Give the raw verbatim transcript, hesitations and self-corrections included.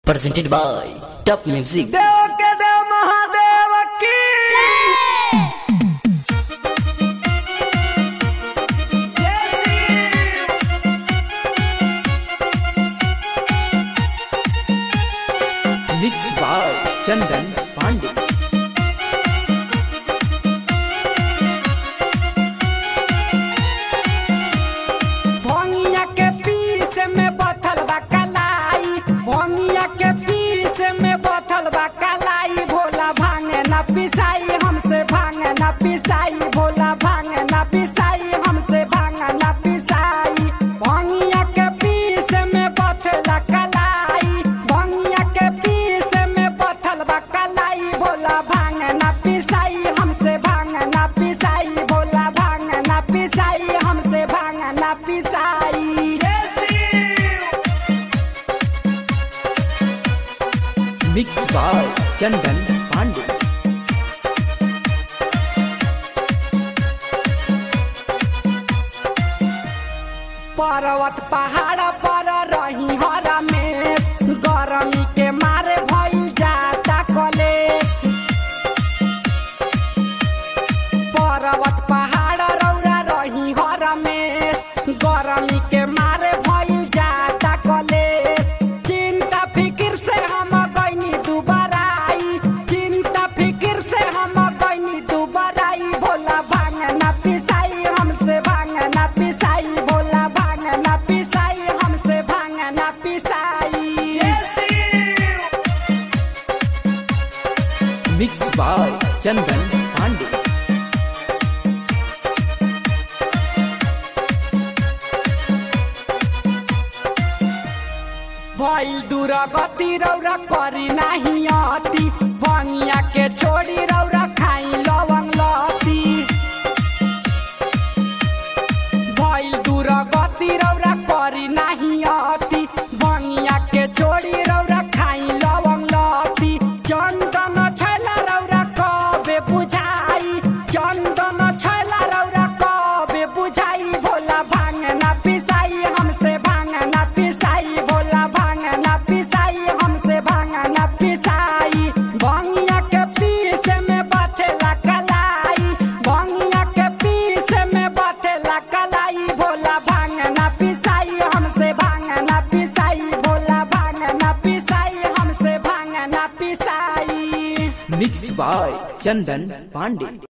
presented by Top Music. देव के देव महादेव की Mixed by Chandan Pandey. भोंगिया के पीस में बथल बा कलाई, भोंगिया के पीस में बथल बा कलाई। भोला भांगे ना पिसाई हमसे, भांगे ना पिसाई। भोला भांगे ना पिसाई हमसे, भांगे ना पिसाई। भोंगिया के पीस में बथल कलाई, भोंगिया के पीस में बथल बा कलाई। भोला भांगे ना पिसाई हमसे, भांगे ना पिसाई। भोला भांगे ना पिसाई हमसे, भांगे ना पिसाई। Mixed by Chandan Pandey. पर्वत पहाड़ पर रही हरा में, गरमी के मारे भइल जाता कलेश। पर्वत पहाड़ रौरा रही हरा में, गरमी के मारे भइल जाता कलेश। चिंता फिकिर से हम गइनी दुबराई, चिंता फिकिर से हम गइनी दुबराई। भोला भांगे ना पिसाई हमसे, भांगे ना पिसाई। भोला भांगे ना पिसाई हमसे, भांगे ना पिसाई। Mixed by Chandan Pandey. भइल दुर्गति रौरा करी नाही अति, भंगिया के छोड़ी रौरा खाई लवंग लती। भइल दुर्गति रौरा करी नाही अति, भंगिया के छोड़ी रौरा खाई लवंग लती। चंदन छैला रौरा कबे बुझाई, चंदन छैला रौरा कबे बुझाई। भोला भांगे ना पिसाई हमसे, भांगे ना पिसाई। भोला भांगे ना पिसाई हमसे, भांगे ना पिसाई। भंगिया के पीस में बथेला कलाई, भंगिया के पीस में बथेला कलाई। भोला भांगे ना पिसाई हमसे, भांगे ना पिसाई। भोला भांगे ना पिसाई हमसे, भांगे ना पिसाई। Mixed by Chandan Pandey.